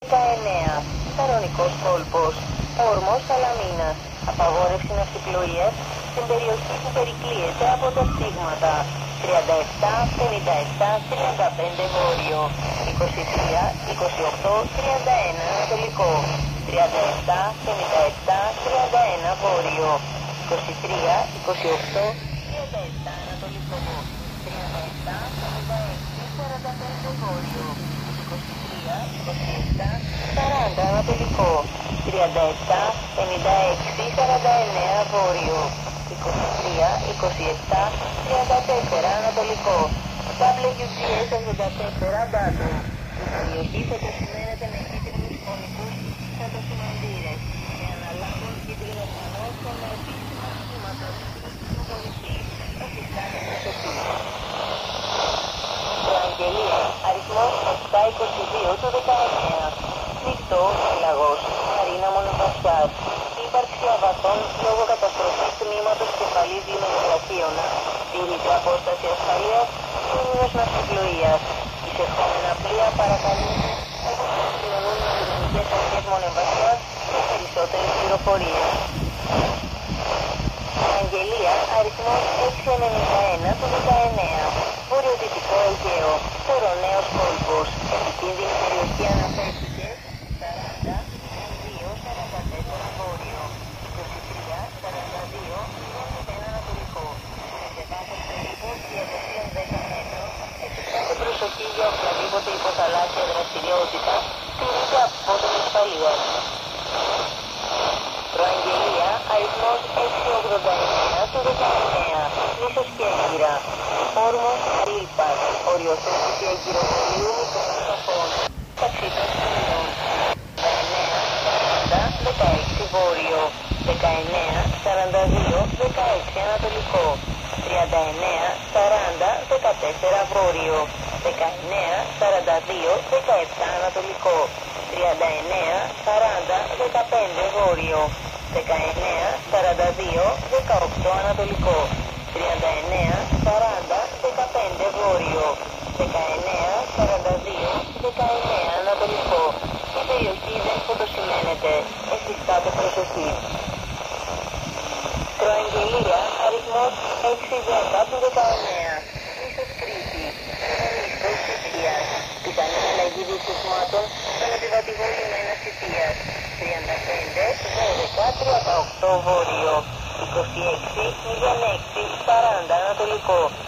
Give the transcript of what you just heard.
19. Κανονικός κόλπος. Όρμος Σαλαμίνας. Απαγόρευση ναυσιπλοείας στην περιοχή που περικλείεται από τα στίγματα. 37, 57, 35 βόρειο. 23, 28, 31 ανατολικό. 37, 57, 31 βόρειο. 23, 28, 37 ανατολικό. 37, 56, 45 βόρειο. 23, 27, 40 ανατολικό. 37, 56, 49 βόρειο. 23, 27, 34 ανατολικό. WGS 84 Ντάτου. Η περιοχή φωτοσημαίνεται με κίτρινους κονικούς φωτοσημαντήρες και αναλάβουν κίτρινο φανό με επίσημα σχήματα του πολιτή. Εφιστάται προσοχή. Προαγγελία αριθμός 722 του 19. Νυχτό φύλαγος. Μαρίνα Μονοπασιάς. Ύπαρξη αβαθών λόγω καταστροφής τμήματος κεφαλής λιμενογραφίωνα. Τήρητη απόσταση ασφαλείας. Κίνδυνος ναυσιπλοείας. Εισερχόμενα πλοία παρακαλούν όπως επικοινωνούν με ελληνικές αρχές Μονοπασιάς για περισσότερες πληροφορίες. Αγγελία αριθμός 691 του 19. Βορειοδυτικό Αιγαίο. Κοροναίος κόλπος. Επικίνδυνη περιοχή αναφέρθηκε 40, 2, 44 βόρειο. 23, 42, 0 ανατολικό. Σε κάθε περίπου διαδοχείων 10 μέτρων εφιστάται προσοχή για οποιαδήποτε υποθαλάσσια δραστηριότητα τηρείται απότομη ασφαλείας. Προαγγελία αριθμός 689 του 19. Νήσος Κέγγυρα. Όρμος Λίπας. Οριοθέτηση εγκυροφορείου μικρών σκαφών. Ταξίδων σημείων. 19, 40, 16 βόρειο. 19, 42, 16 ανατολικό. 39, 40, 14 βόρειο. 19, 42, 17 ανατολικό. 39, 40, 15 βόρειο. 19, 42, 18 ανατολικό. 39, 40, 15 βόρειο. 19, 42, 19 ανατολικό. Η περιοχή δεν φωτοσημαίνεται. Εφιστάται προσοχή. Προαγγελία αριθμός 610 του 19. Νήσος Κρήτη. Νήσος Σιτίας. Πιθανή αλλαγή διεξουσμάτων στον επιβατηγό λιμένα Σιτίας. 35, 12, 38 βόρειο. 26, 06, 40 ανατολικό.